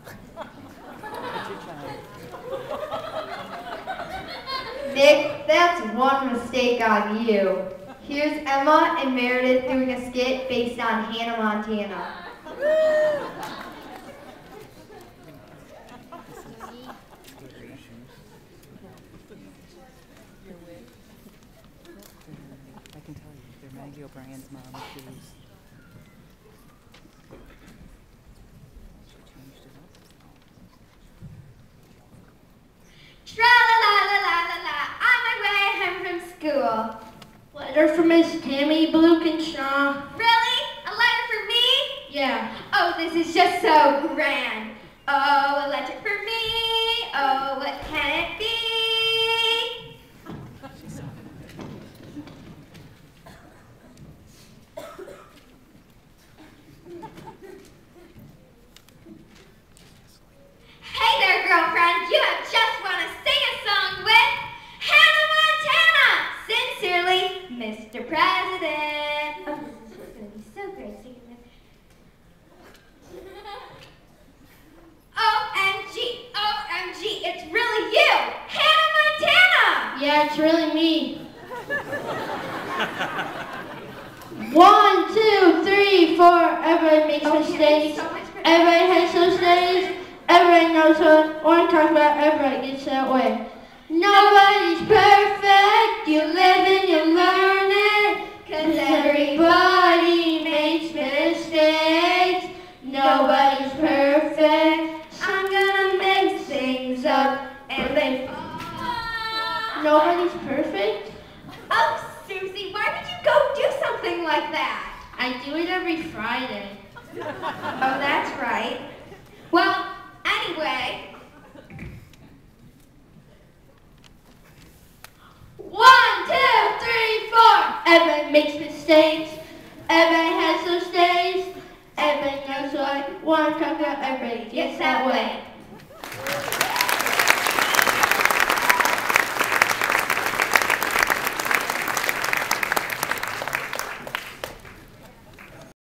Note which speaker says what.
Speaker 1: Nick, that's one mistake on you. Here's Emma and Meredith doing a skit based on Hannah Montana.
Speaker 2: I can tell you, they're Maggie O'Brien's mom's shoes. She changed it up.
Speaker 1: Tra-la-la-la-la-la-la, on my way home from school.
Speaker 3: Letter from Miss Tammy Blukinshaw.
Speaker 1: Really? A letter for me?
Speaker 3: Yeah.
Speaker 1: Oh, this is just so grand. Oh, a letter for me. Oh, what can it be? Hey there, girlfriend. You have just want to sing a song with Hannah Montana. Sincerely, Mr. President. Oh, this is going to be so great singing this. OMG, OMG, it's really you, Hannah Montana.
Speaker 3: Yeah, it's really me. 1, 2, 3, 4. Everybody makes mistakes.
Speaker 1: So much better.
Speaker 3: Everybody has those days. Everybody knows what I'm talking about. Everybody gets that way. Nobody's perfect. You live and you learn it. 'Cause everybody makes mistakes. Nobody's perfect. I'm gonna mix things up and they. Nobody's perfect?
Speaker 1: Oh, Susie, why would you go do something like that?
Speaker 3: I do it every Friday.
Speaker 1: Oh, that's right. Well, anyway.
Speaker 3: 1, 2, 3, 4. Everybody makes mistakes. Everybody has those days. Everybody knows what I'm talking about. Everybody gets that way.